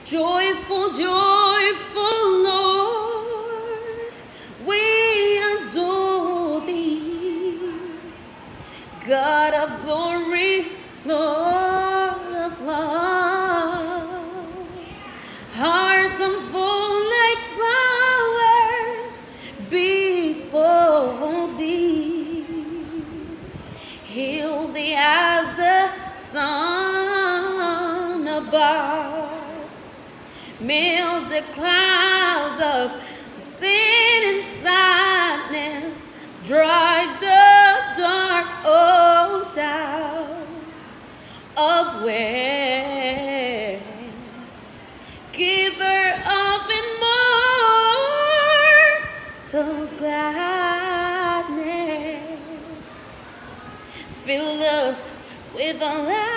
Joyful, joyful Lord, we adore thee. God of glory, Lord of love. Hearts unfold like flowers before thee. Heal thee as the sun above. Melt the clouds of sin and sadness. Drive the dark out of way. Giver of immortal gladness. Fill us with a light